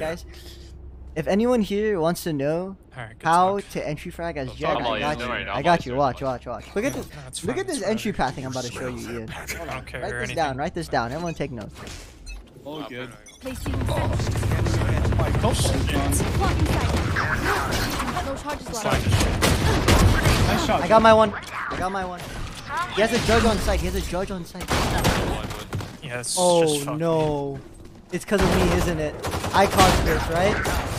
guys. If anyone here wants to know how to entry frag as Jett, I got you. Watch. Look at this. Look at this entry pathing I'm about to show you, Ian. Write this down. Everyone take notes. All good. I got my one. He has a judge on site. Yes. Oh no. It's because of me, isn't it? I caused this, right?